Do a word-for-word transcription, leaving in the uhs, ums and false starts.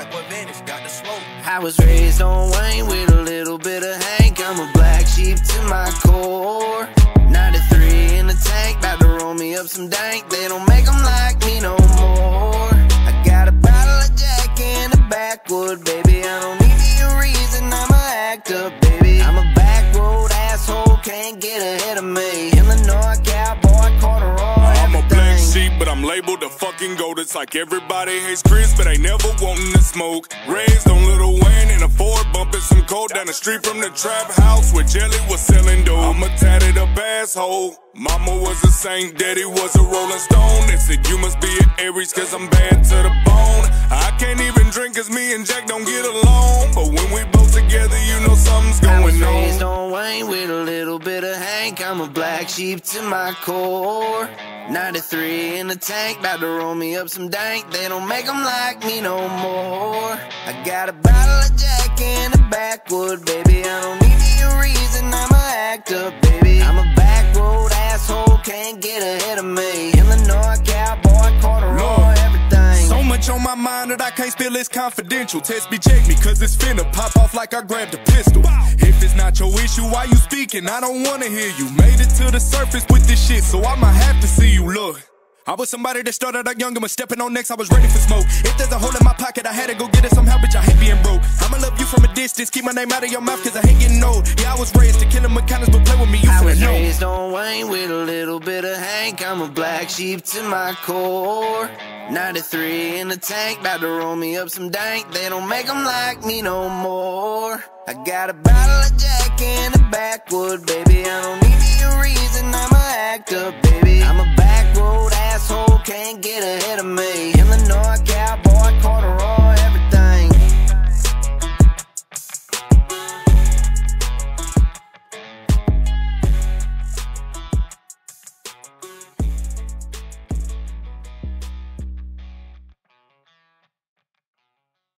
boy Vanish got the smoke. I was raised on Wayne with a little bit of Hank. I'm a black sheep to my core. ninety-three in the tank, bout to roll me up some dank. They don't make them like me no more. I got a bottle of Jack in the backwood, baby. I don't need me a reason, I'ma act up, baby. I'm a back road asshole, can't get ahead of me. Illinois cowboy, corduroy, I'm a black everything. sheep, but I'm labeled a fucking goat. It's like everybody hates Chris, but ain't never wanting to smoke. Raised on Lil Wayne in a Ford, bumping some cold down the street from the trap house where Jelly was selling dope. I'm a tatted up asshole. Mama was a saint, daddy was a rolling stone. They said you must be an Aries cause I'm bad to the bone. I can't even drink cause me and Jack don't get along. But when we both together, you know something's I was going raised on. on Wayne with a little bit of Hank. I'm a black sheep to my core. ninety-three in the tank, bout to roll me up some dank. They don't make them like me no more. I got a bottle of Jack in the backwood, baby. I don't need me a reason, I'ma act up, baby. I'm a back road asshole, can't get ahead of me. Illinois cowboy, corduroy, Lord, everything. so much on my mind that I can't spill, it's confidential. Test me, check me, cause it's finna pop off like I grabbed a pistol. If it's not your issue, why you speaking? I don't wanna hear you. Made it to the surface with this shit, so I'ma have to see you. Look, I was somebody that started out young and was stepping on next, I was ready for smoke. If there's a hole in my pocket, I had to go get it somehow, bitch, I hate being broke. I'ma love you from a distance, keep my name out of your mouth, cause I hate getting old. Yeah, I was raised to kill him with kindness, but play with me, you I finna was know. raised on Wayne with a little bit of Hank. I'm a black sheep to my core. ninety-three in the tank, bout to roll me up some dank. They don't make them like me no more. I got a bottle of Jack in the backwood, baby. I don't need me a reason, I'ma act up, baby. I'm a back road asshole, can't get